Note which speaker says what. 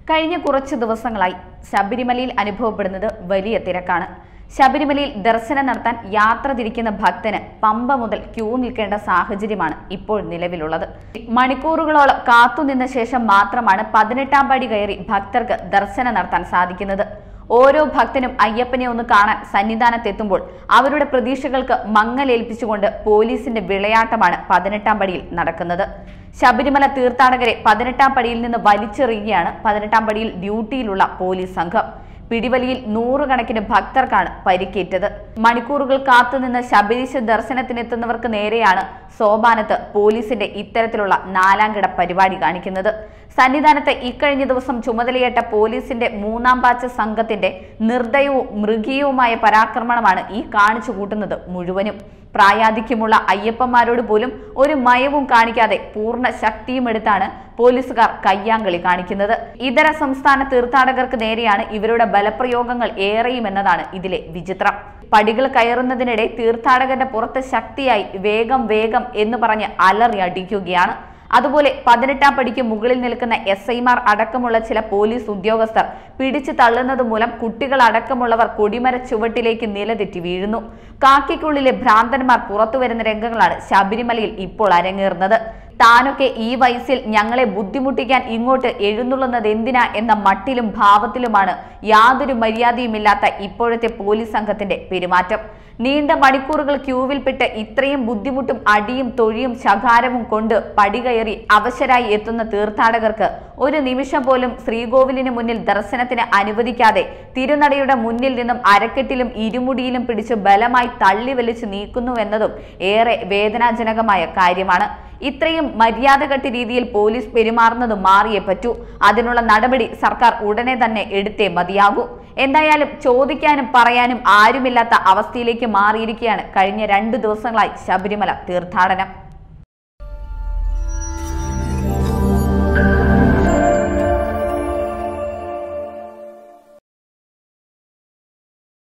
Speaker 1: കഴിഞ്ഞ കുറച്ച് ദിവസങ്ങളായി ശബരിമലയിൽ അനുഭവപ്പെടുന്നത് വലിയ തിരക്കാണ്. ശബരിമലയിൽ ദർശനം നടത്താൻ യാത്ര തിരിക്കുന്ന ഭക്തന് പമ്പ മുതൽ ക്യൂ നിൽക്കേണ്ട സാഹചര്യമാണ് ഇപ്പോൾ നിലവിലുള്ളത്. മണിക്കൂറുകളോളം കാത്തുനിന്ന ശേഷം മാത്രമാണ് 18-ാം പടി കയറി ഭക്തർക്ക് ദർശനം നടത്താൻ സാധിക്കുന്നത്. ഓരോ ഭക്തനും അയ്യപ്പനെ ഒന്ന് കാണാൻ സന്നിധാനത്തെത്തുമ്പോൾ അവരുടെ പ്രതീക്ഷകൾക്ക് മങ്ങലേൽപ്പിച്ചുകൊണ്ട് പോലീസിന്റെ വിളയാട്ടമാണ് 18-ാം പടിയിൽ നടക്കുന്നത്. ശബരിമല തീർത്ഥാടകരെ 18-ാം പടിയിൽ നിന്ന് വലിച്ചെറിയുകയാണ് 18-ാം പടിയിൽ ഡ്യൂട്ടിയിലുള്ള പോലീസ് സംഘം. പിടിവലിയിൽ നൂറുകണക്കിന് ഭക്തർക്കാണ് പരിക്കേറ്റത്. മണിക്കൂറുകൾ കാത്തുനിന്ന് ശബരീശ ദർശനത്തിനെത്തുന്നവർക്ക് നേരെയാണ് സോപാനത്ത് പോലീസിന്റെ ഇത്തരത്തിലുള്ള നാലാംകിട പരിപാടി കാണിക്കുന്നത്. സന്നിധാനത്ത് ഇക്കഴിഞ്ഞ ദിവസം ചുമതലയേറ്റ പോലീസിന്റെ 3-ാം ബാച്ച് സംഘത്തിന്റെ നിർദ്ദയവും മൃഗീയവുമായ പരാക്രമണമാണ് ഈ കാണിച്ചു കൂട്ടുന്നത് മുഴുവനും. പ്രായാധിക്യമുള്ള അയ്യപ്പന്മാരോട് പോലും ഒരു മയവും കാണിക്കാതെ പൂർണ്ണ ശക്തിയുമെടുത്താണ് പോലീസുകാർ കയ്യാങ്കളി കാണിക്കുന്നത്. ഇതര സംസ്ഥാന തീർത്ഥാടകർക്ക് നേരെയാണ് ഇവരുടെ ബലപ്രയോഗങ്ങൾ ഏറെയുമെന്നതാണ് ഇതിലെ വിചിത്രം. പടികൾ കയറുന്നതിനിടെ തീർത്ഥാടകന്റെ പുറത്ത് ശക്തിയായി വേഗം വേഗം എന്ന് പറഞ്ഞ് അലറി അടിക്കുകയാണ്. അതുപോലെ 18-ാം പടിക്ക് മുകളിൽ നിൽക്കുന്ന SIമാർ അടക്കമുള്ള ചില പോലീസ് ഉദ്യോഗസ്ഥർ പിടിച്ചു തള്ളുന്നത് മൂലം കുട്ടികൾ അടക്കമുള്ളവർ കൊടിമര ചുവട്ടിലേക്ക് നിലതെറ്റി വീഴുന്നു. കാക്കിക്കുള്ളിലെ ഭ്രാന്തന്മാർ പുറത്തുവരുന്ന രംഗങ്ങളാണ് ശബരിമലയിൽ ഇപ്പോൾ അരങ്ങേറുന്നത്. താനൊക്കെ ഈ വയസ്സിൽ ഞങ്ങളെ ബുദ്ധിമുട്ടിക്കാൻ ഇങ്ങോട്ട് എഴുന്നള്ളുന്നത് എന്തിനാ എന്ന മട്ടിലും ഭാവത്തിലുമാണ് യാതൊരു മര്യാദയുമില്ലാത്ത ഇപ്പോഴത്തെ പോലീസ് സംഘത്തിന്റെ പെരുമാറ്റം. നീണ്ട മണിക്കൂറുകൾ ക്യൂവിൽപ്പെട്ട് ഇത്രയും ബുദ്ധിമുട്ടും അടിയും തൊഴിയും ശകാരവും കൊണ്ട് പടികയറി അവശരായി എത്തുന്ന തീർത്ഥാടകർക്ക് ഒരു നിമിഷം പോലും ശ്രീകോവിലിന് മുന്നിൽ ദർശനത്തിന് അനുവദിക്കാതെ തിരുനടയുടെ മുന്നിൽ നിന്നും അരക്കെട്ടിലും ഇരുമുടിയിലും പിടിച്ച് ബലമായി തള്ളി വലിച്ചു നീക്കുന്നുവെന്നതും ഏറെ വേദനാജനകമായ കാര്യമാണ്. ഇത്രയും മര്യാദകെട്ട രീതിയിൽ പോലീസ് പെരുമാറുന്നത് മാറിയേ പറ്റൂ. അതിനുള്ള നടപടി സർക്കാർ ഉടനെ തന്നെ എടുത്തേ മതിയാകൂ. എന്തായാലും ചോദിക്കാനും പറയാനും ആരുമില്ലാത്ത അവസ്ഥയിലേക്ക് മാറിയിരിക്കുകയാണ് കഴിഞ്ഞ 2 ദിവസങ്ങളായി ശബരിമല തീർത്ഥാടനം.